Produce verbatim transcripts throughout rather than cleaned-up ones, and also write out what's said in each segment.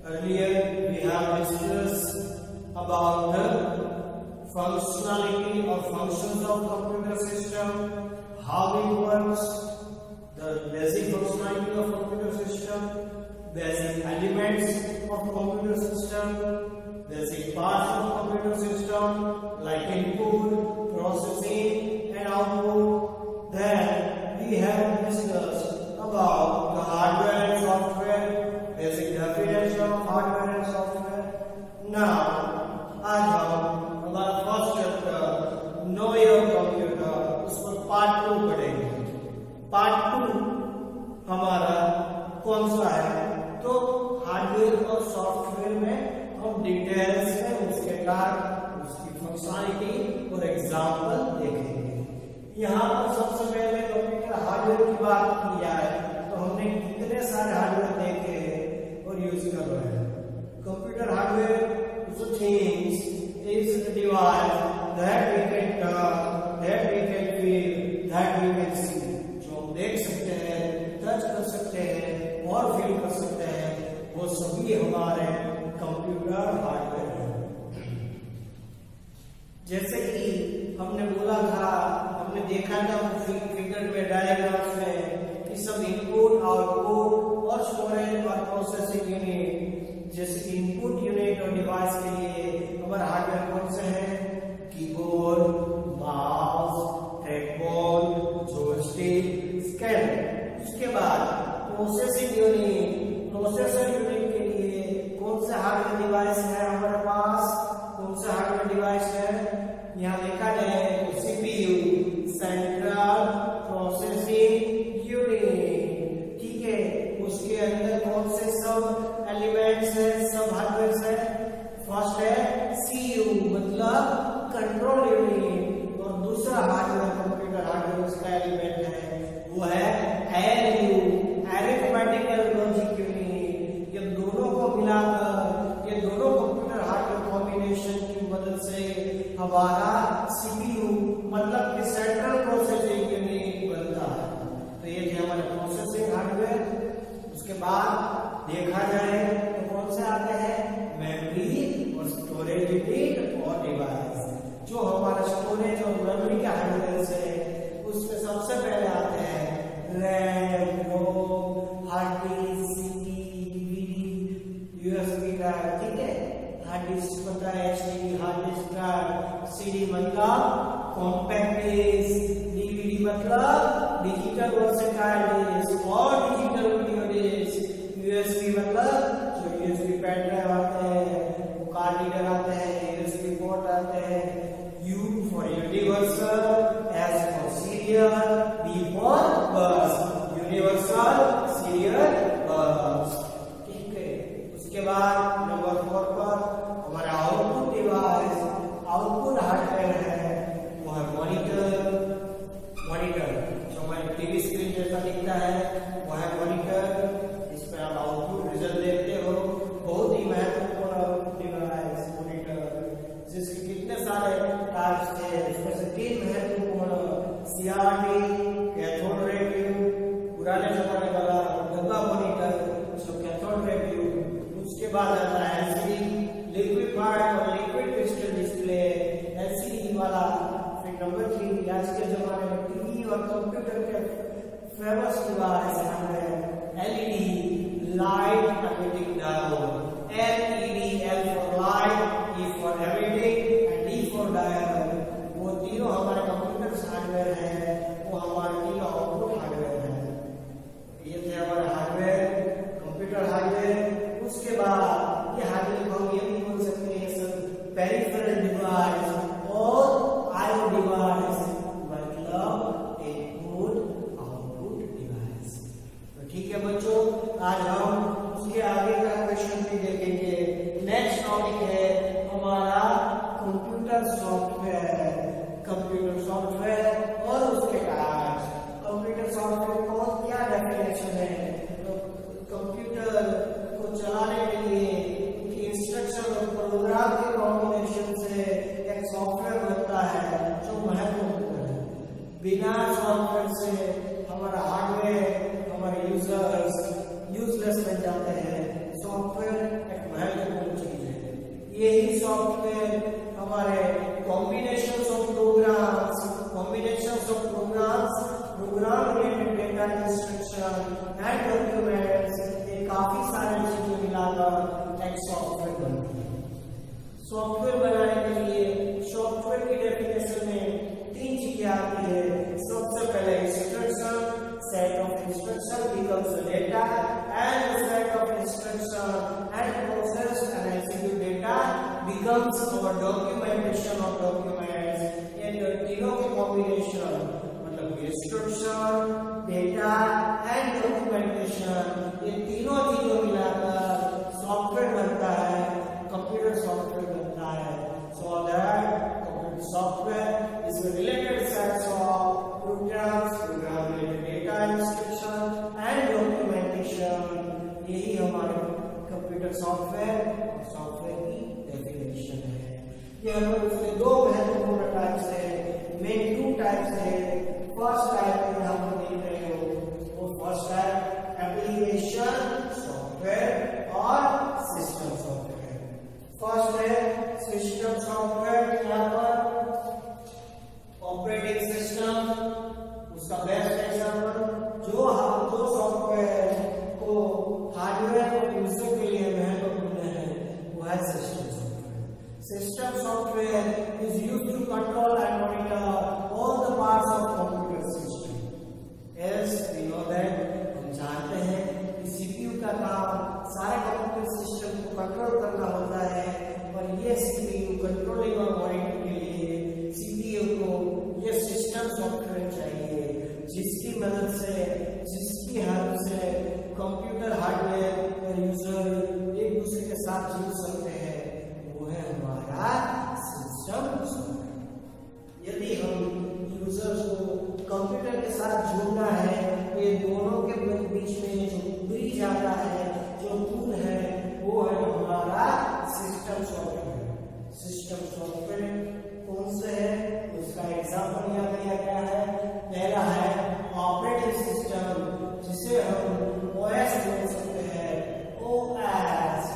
Earlier we have discussed about the functionality or functions of computer system, how it works, the basic functionality of computer system, basic elements of computer system, basic parts of computer system like input, processing and output. Then we have discussed about the hardware and software, basic definition of hardware and software. Now आज हम हमारा first chapter know your computer उस पर part two पढ़ेंगे। Part two हमारा कौन सा है? तो हार्डवेयर और सॉफ्टवेयर में हम डिटेल्स में उसके कार्य, उसकी फंक्शनैलिटी और एग्जाम्पल देखेंगे। यहाँ पर सबसे पहले कंप्यूटर हार्डवेयर की बात की जाए तो हमने कितने सारे हार्डवेयर देखे हैं और यूज कर रहे हैं। Computer hardware things is a device that we can touch, that we can feel, that we can see. जो हम देख सकते हैं, टच कर सकते हैं और फील कर सकते हैं, वो सभी हमारे कंप्यूटर हार्डवेयर हैं। जैसे कि हमने बोला था, हमने देखा था फिगर में, डायग्राम्स में कि सब इनपुट, आउटपुट और स्टोरेज और प्रोसेसिंग यूनिट, जैसे इनपुट यूनिट और डिवाइस के लिए हमारे हार्डवेयर कौन से हैं? Keyboard, mouse, trackball, joystick, scanner. उसके बाद प्रोसेसिंग यूनिट, प्रोसेसर यूनिट के लिए कौन से हार्डवेयर डिवाइस है हमारे पास? कौन से हार्डवेयर डिवाइस है? यहाँ देखा जाए तो सीपीयू, सेंट्रल प्रोसेसिंग यूनिट, ठीक है। उसके अंदर कौन से सब एलिमेंट्स है, सब हार्डवेयर है? फर्स्ट है सीयू मतलब कंट्रोल यूनिट, और दूसरा हार्डवेयर कंप्यूटर हार्डवेयर उसका एलिमेंट है वो है एएलयू, अरिथमेटिकल लॉजिक यूनिट। ये दोनों को मिलाकर, ये दोनों कंप्यूटर हार्डवेयर कॉम्बिनेशन की मदद से हमारा सीपीयू मतलब कि सेंट्रल प्रोसेसिंग यूनिट बनता है। तो ये थे हमारे प्रोसेसिंग हार्डवेयर। उसके बाद देखा जाए तो कौन से आते हैं? मेमोरी और स्टोरेज यूनिट और डिवाइस। जो हमारा स्टोरेज और मेमोरी के हार्डवेयर है उसमें सबसे पहले आते हैं RAM, ROM, hard disk, CD, DVD, USB drive, ठीक है। हार्ड डिस्क मतलब HDD hard disk drive, CD मतलब कॉम्पैक्ट डिस्क, डीवीडी मतलब डिजिटल वर्सेटाइल डिस्क और डिजिटल वीडियो डिस्क, यूएसबी मतलब जो यूएसबी पेन ड्राइव आते हैं, कार्ड रीडर आते हैं, यूएसबी पोर्ट आते हैं। U for universal, S for serial, B for bus, universal serial bus, ठीक है। उसके बाद नंबर फोर पर हमारा आउटपुट डिवाइस, आउटपुट हार्डवेयर है वो है मॉनिटर। मॉनिटर जो हमारी टीवी स्क्रीन जैसा दिखता है वो है मॉनिटर। इसमें आप आउटपुट रिजल्ट देखते हो। बहुत ही महत्वपूर्ण डिवाइस मॉनिटर, जिसके कितने सारे टाइप्स थे, इसमें से तीन महत्वपूर्ण सीआरटी, कैथोड रे ट्यूब, पुराने जमाने वाला डब्बा मॉनिटर जो कैथोड रे ट्यूब। उसके बाद आता है एलसीडी, लिक्विफाइड और लिक्विड क्रिस्टल डिस्प्ले, एलसीडी वाला। फिर नंबर थ्री, आज के जमाने में टीवी और कंप्यूटर के फेमस डिवाइस है LED, light emitting diode. LED, L for light, E for emitting and D for diode. वो तीनों हमारे कंप्यूटर हार्डवेयर है, वो हमारे तीनों आउटपुट हार्डवेयर है। ये थे हमारे हार्डवेयर, कंप्यूटर हार्डवेयर। उसके बाद ये हार्डवेयर को हम ये भी बोल सकते हैं सब पेरिफेरल डिवाइस और आईओ डिवाइस, मतलब इनपुट आउटपुट डिवाइस। एक सॉफ्टवेयर बनती है। सॉफ्टवेयर बनाने के लिए सॉफ्टवेयर की डेफिनेशन में तीन चीजें आती है। सबसे पहले instruction, set of instruction becomes the data, and the set of instruction and process and execute data becomes our documentation of documents। ये तीनों के कॉम्बिनेशन मतलब इंस्ट्रक्शन, डेटा एंड डॉक्यूमेंटेशन, ये तीनों चीजों मिलाकर सॉफ्टवेयर बनता है, कंप्यूटर सॉफ्टवेयर बनता है। So that computer software is a related sets of programs, program related data instruction and documentation। यही हमारे कंप्यूटर सॉफ्टवेयर और सॉफ्टवेयर की डेफिनेशन है। ये हमारे उसके दो महत्वपूर्ण टाइप्स है, मेन टू टाइप्स है। फर्स्ट टाइप यहाँ पर देख रहे हो, वो फर्स्ट टाइप एप्लीकेशन सॉफ्टवेयर और सिस्टम सॉफ्टवेयर। फर्स्ट है सिस्टम सॉफ्टवेयर, यहाँ पर ऑपरेटिंग सिस्टम उसका बेस्ट एग्जांपल। जो हम जो सॉफ्टवेयर को हार्डवेयर और यूजर के लिए महत्वपूर्ण है वो है system software. System software is used to control and monitor all the parts of computer system. As we know that, हम जानते हैं कि सीपीयू का काम सारे कंप्यूटर सिस्टम को कंट्रोल करना होता है, और ये सीपीयू कंट्रोलिंग और मॉनिटरिंग के लिए सीपीयू को ये सिस्टम सॉफ्टवेयर चाहिए, जिसकी मदद से जिसकी हेल्प से कंप्यूटर हार्डवेयर और यूजर एक दूसरे के साथ जुड़ सकते हैं, वो है हमारा सिस्टम सॉफ्टवेयर। यदि हम यूजर्स को कंप्यूटर के साथ जोड़ना है तो ये दोनों के बीच में जो ब्रिज आता है, जो पुल है, वो है हमारा सिस्टम सॉफ्टवेयर। सिस्टम सॉफ्टवेयर कौन से है उसका एग्जांपल यहाँ दिया गया है। पहला है ऑपरेटिंग सिस्टम, जिसे हम ओएस बोल सकते हैं। ओएस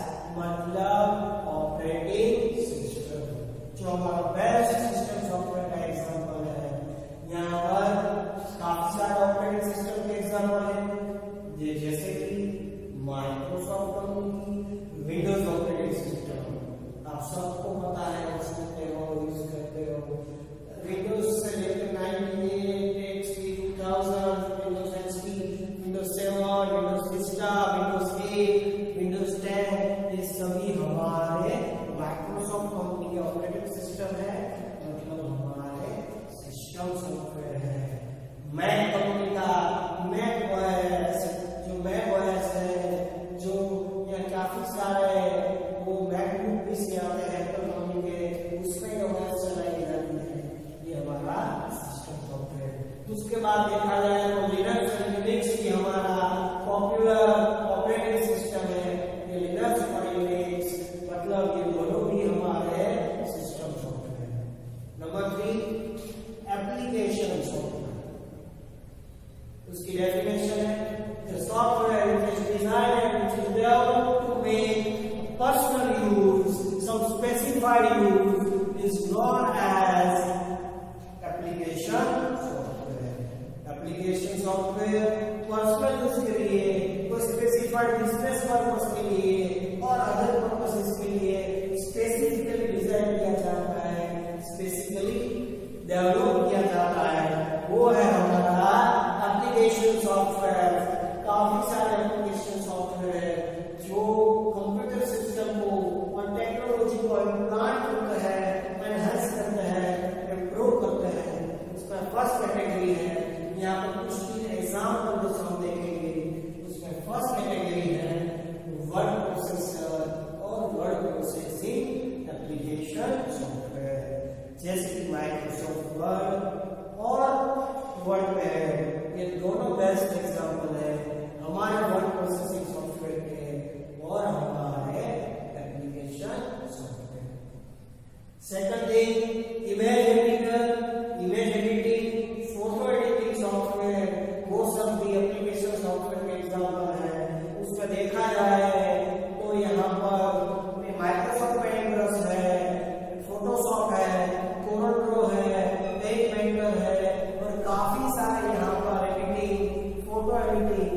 मतलब ऑपरेटिंग सिस्टम, जो हमारा बेस्ट सिस्टम सॉफ्टवेयर का एग्जांपल है। यहाँ पर काफी सारे ऑपरेटिंग सिस्टम के एग्जांपल है, जैसे कि Microsoft company Windows operating system आप सबको पता है, सुनते हो, यूज करते हो। विंडोज से लेकर ninety eight, XP, two thousand, Windows XP, Windows seven, Windows Vista, Windows eight, Windows ten, ये सभी हमारे माइक्रोसॉफ्ट कंपनी के ऑपरेटिंग सिस्टम है, मतलब हमारे सिस्टम सॉफ्टवेयर है। मैक कंपनी का मैक ओएस, जो मैक ओएस है, जो यहाँ काफी सारे वो मैकबुक भी से आते हैं एप्पल कंपनी के, उसमें ओएस चलाई जाती है, ये हमारा सिस्टम सॉफ्टवेयर। उसके बाद देखा जाए तो लिनक्स और यूनिक्स भी हमारा पॉपुलर ऑपरेटिंग सिस्टम है। ये लिनक्स और यूनिक्स मतलब ये दोनों भी हमारे system software. Number three application software. उसकी डेफिनेशन है the software which is designed and which is developed to make personal use, some specified use is known as application software। application software personal use के लिए, कोई specified business purpose के लिए और other purposes के लिए specifically design किया जाता है, स्पेसिफिकली डेवलप किया जाता है, वो है हमारा एप्लीकेशन सॉफ्टवेयर। काफी सारे एप्लीकेशन सॉफ्टवेयर है जो कंप्यूटर सिस्टम को और टेक्नोलॉजी को इम्प्लांट करते हैं, एनहांस करते हैं, इम्प्रूव करते हैं। उसमें फर्स्ट कैटेगरी है, यहाँ पर कुछ तीन एग्जाम्पल जो हम देखेंगे। उसमें फर्स्ट कैटेगरी है वर्ड प्रोसेसर और वर्ड प्रोसेसिंग एप्लीकेशन सॉफ्टवेयर, जैसे कि माइक्रोसॉफ्ट वर्ड और वर्ड पैड, ये दोनों बेस्ट एग्जाम्पल है हमारे वर्ड प्रोसेसिंग सॉफ्टवेयर के और हमारे application software. Second thing image editor, image editing, photo editing software, वो सब भी एप्लीकेशन सॉफ्टवेयर के एग्जाम्पल है। उसमें देखा जाए तो यहाँ पर माइक्रोसॉफ्ट पेंट ब्रश है, फोटोशॉप है, कोरल ड्रॉ है, पेज मेकर है, और काफी सारे यहाँ पर एडिटिंग, फोटो एडिटिंग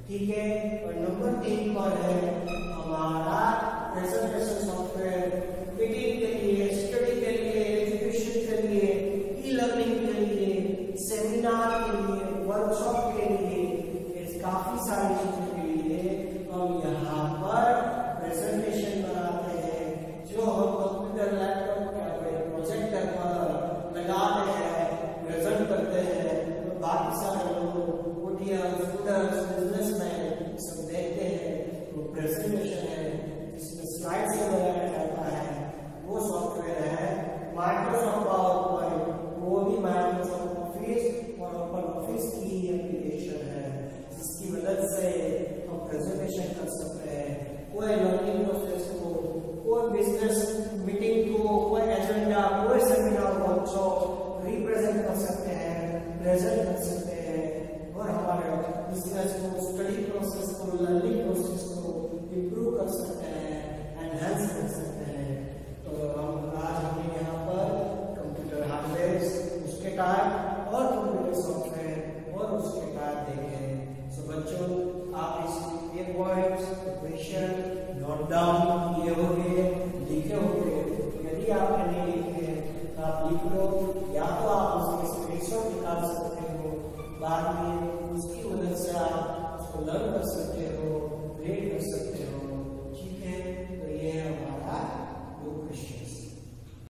ठीक है। और नंबर तीन पर है हमारा प्रेजेंटेशन सॉफ्टवेयर, मीटिंग के लिए, स्टडी के लिए, एजुकेशन के लिए, ई लर्निंग के लिए, सेमिनार के लिए, वर्कशॉप के लिए, इस काफी सारी चीजों के लिए हम यहाँ पर प्रेजेंटेशन बनाते हैं, जो हम कंप्यूटर, लैपटॉप या प्रोजेक्टर पर लगाते हैं, प्रेजेंट करते हैं। तो बाकी सारे लोग, ऑडियंस, स्टूडेंट्स, बिजनेसमैन सब देखते हैं। तो प्रेजेंटेशन है जिसमें स्लाइड्स लगाया जाता है, वो सॉफ्टवेयर है माइक्रोसॉफ्ट पावर पॉइंट। वो भी माइक्रोसॉफ्ट ऑफिस और ओपन ऑफिस की एप्लीकेशन है, जिसकी मदद से हम प्रेजेंटेशन कर सकते हैं। कोई लर्निंग प्रोसेस को, कोई बिजनेस मीटिंग को, कोई एजेंडा, कोई सेमिनार, वर्कशॉप रिप्रेजेंट कर सकते हैं, प्रेजेंट कर सकते हैं और हमारे बिजनेस को, स्टडी प्रोसेस को, लर्निंग प्रोसेस को इंप्रूव कर सकते हैं, एनहांस कर सकते हैं। तो हम आज हमने यहाँ पर कंप्यूटर हार्डवेयर, उसके टाइप और कंप्यूटर सॉफ्टवेयर और उसके टाइप देखे। सो बच्चों, आप इस ये पॉइंट्स, क्वेश्चन नोट डाउन किए होंगे।